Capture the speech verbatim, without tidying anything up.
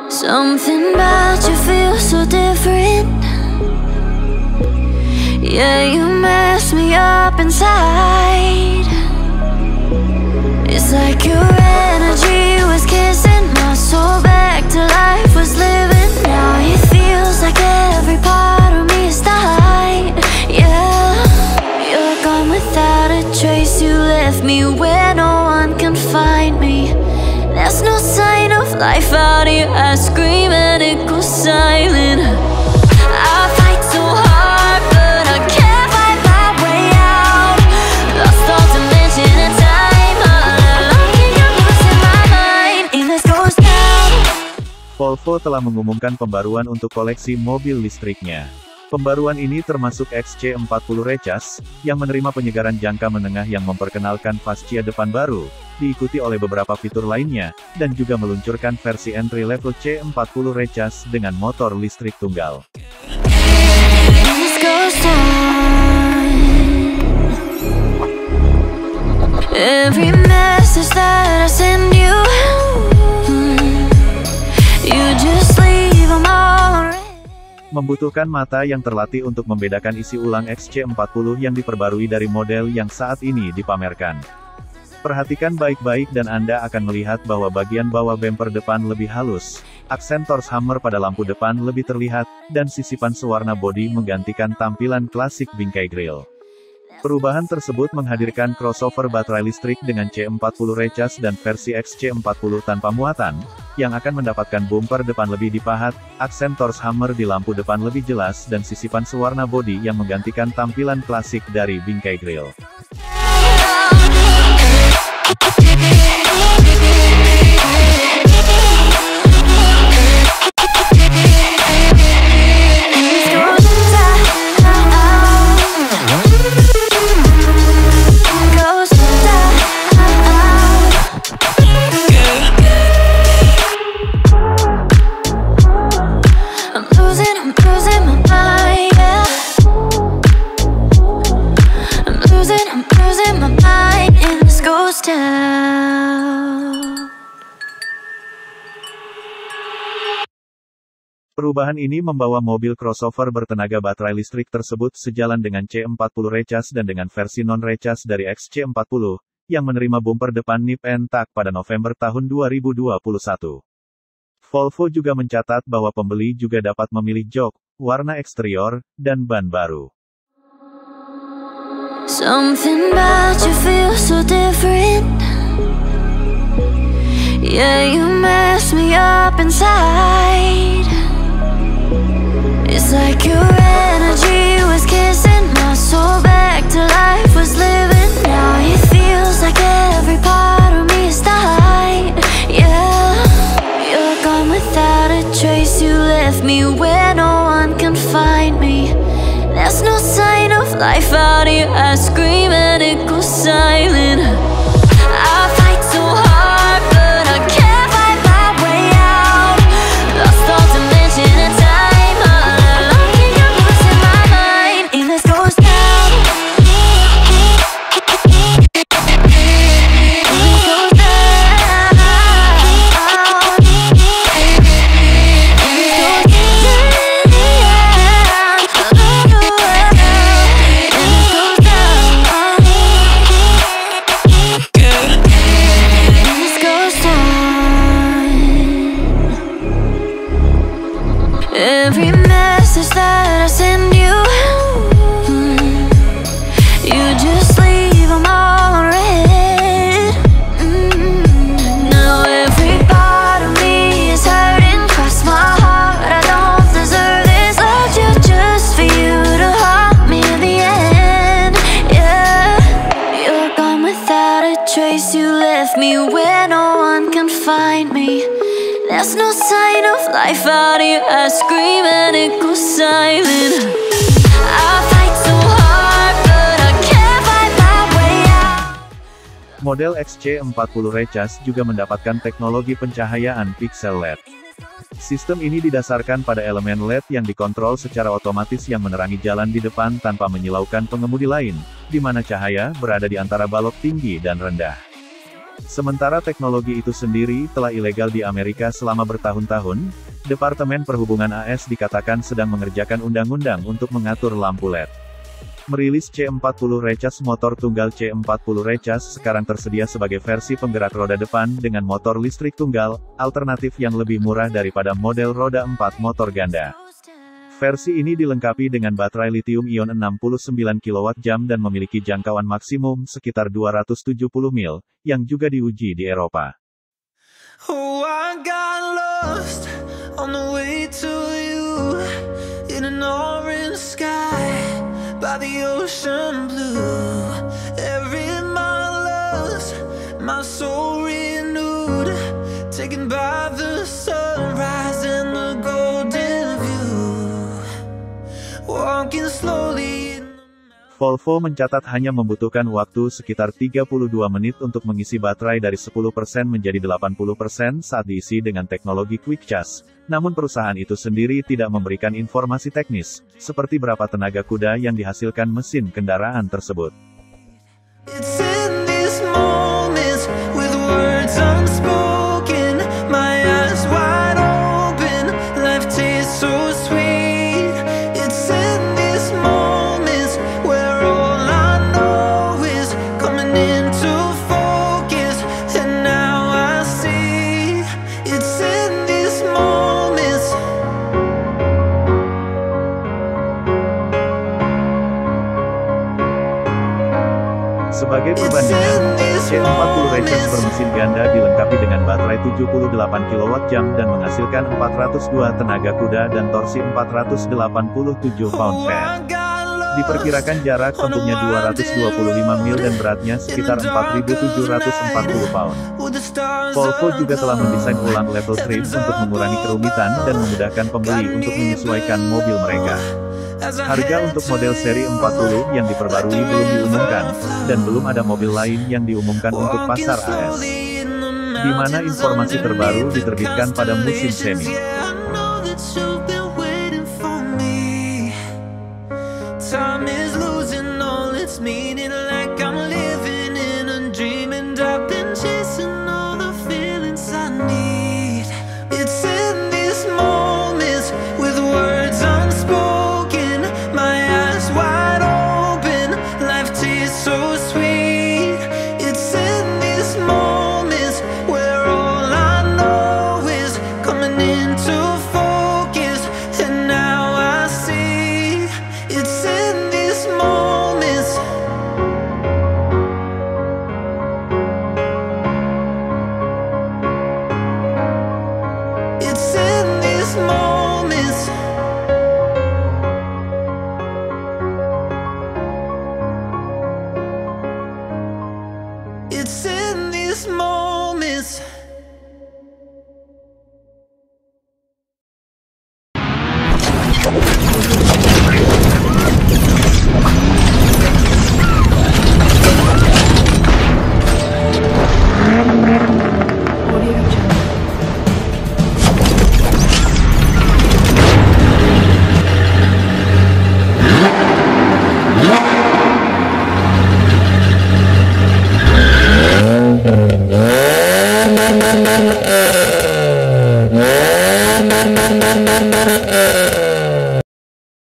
Something about you feels so different. Yeah, you mess me up inside. It's like your energy was kissing my soul back to life, was living. Now it feels like every part of me is died. Yeah, you're gone without a trace. You left me where no one can find me. There's no sign of life out here. I scream and it goes silent. I fight so hard, but I can't find my way out. Lost all dimension and time. All alone, I'm losing my mind. And this goes down. Volvo telah mengumumkan pembaruan untuk koleksi mobil listriknya. Pembaruan ini termasuk X C empat puluh Recharge, yang menerima penyegaran jangka menengah yang memperkenalkan fascia depan baru, diikuti oleh beberapa fitur lainnya, dan juga meluncurkan versi entry level C empat puluh Recharge dengan motor listrik tunggal. This goes down. Every message that I send you, you just leave them all around. Membutuhkan mata yang terlatih untuk membedakan isi ulang X C empat puluh yang diperbarui dari model yang saat ini dipamerkan. Perhatikan baik-baik dan Anda akan melihat bahwa bagian bawah bumper depan lebih halus, aksen Torx hammer pada lampu depan lebih terlihat, dan sisipan sewarna bodi menggantikan tampilan klasik bingkai grill. Perubahan tersebut menghadirkan crossover baterai listrik dengan C empat puluh Recharge dan versi X C empat puluh tanpa muatan, yang akan mendapatkan bumper depan lebih dipahat, aksen Torx hammer di lampu depan lebih jelas dan sisipan sewarna bodi yang menggantikan tampilan klasik dari bingkai grill. Perubahan ini membawa mobil crossover bertenaga baterai listrik tersebut sejalan dengan C empat puluh Recharge dan dengan versi non-Recharge dari X C empat puluh, yang menerima bumper depan nip and tuck pada November tahun dua ribu dua puluh satu. Volvo juga mencatat bahwa pembeli juga dapat memilih jok, warna eksterior, dan ban baru. Something about you feels so different. Yeah, you mess me up inside. It's like your energy was kissing my soul back to life, was living. Now it feels like every part of me is died. Yeah, you're gone without a trace. You left me where no one can find me. There's no sign of life out here. I scream and it goes silent. I fight so hard, but I can't find my way out. Lost all dimension and time. Every message that I send you, you just leave them all red. Mm-hmm. Now every part of me is hurting, cross my heart, I don't deserve this. Loved you just for you to haunt me in the end. Yeah, you're gone without a trace. You left me where no one can find me. There's no sign of life out here. I scream and it goes silent. I fight so hard, but I can't find my way out. Model X C empat puluh Recharge juga mendapatkan teknologi pencahayaan pixel L E D. Sistem ini didasarkan pada elemen L E D yang dikontrol secara otomatis yang menerangi jalan di depan tanpa menyilaukan pengemudi lain, di mana cahaya berada di antara balok tinggi dan rendah. Sementara teknologi itu sendiri telah ilegal di Amerika selama bertahun-tahun, Departemen Perhubungan A S dikatakan sedang mengerjakan undang-undang untuk mengatur lampu L E D. Merilis C empat puluh Recharge. Motor tunggal C empat puluh Recharge sekarang tersedia sebagai versi penggerak roda depan dengan motor listrik tunggal, alternatif yang lebih murah daripada model roda empat motor ganda. Versi ini dilengkapi dengan baterai lithium-ion enam puluh sembilan kilowatt jam dan memiliki jangkauan maksimum sekitar dua ratus tujuh puluh mil, yang juga diuji di Eropa. Oh, I got lost on the way to you in an orange sky by the ocean blue. Every mile lost, my soul renewed, taken by the sunrise and the golden view. Walking slowly. Volvo mencatat hanya membutuhkan waktu sekitar tiga puluh dua menit untuk mengisi baterai dari sepuluh persen menjadi delapan puluh persen saat diisi dengan teknologi Quick Charge. Namun perusahaan itu sendiri tidak memberikan informasi teknis, seperti berapa tenaga kuda yang dihasilkan mesin kendaraan tersebut. It's in these moments with words unspoken, my eyes wide open, life tastes so sweet. It's in these moments where all I know is coming into focus, and now I see. It's in these moments. Sebagai perbandingan, C empat puluh Recharge bermesin ganda dilengkapi dengan baterai tujuh puluh delapan kilowatt jam dan menghasilkan empat ratus dua tenaga kuda dan torsi empat ratus delapan puluh tujuh pound-feet. Diperkirakan jarak tempuhnya dua ratus dua puluh lima mil dan beratnya sekitar empat ribu tujuh ratus empat puluh pound. Volvo juga telah mendesain ulang level trim untuk mengurangi kerumitan dan memudahkan pembeli untuk menyesuaikan mobil mereka. Harga untuk model seri empat puluh yang diperbarui belum diumumkan, dan belum ada mobil lain yang diumumkan untuk pasar A S. Di mana informasi terbaru diterbitkan pada musim semi. Time is losing all its meaning, like I'm living in a dream, and I've been chasing all the feelings I need. It's in these moments with words unspoken, my eyes wide open, life tastes so sweet. It's in these moments where all I know is coming into focus, and now I see. It's in these moments. It's in these moments. It's in these moments.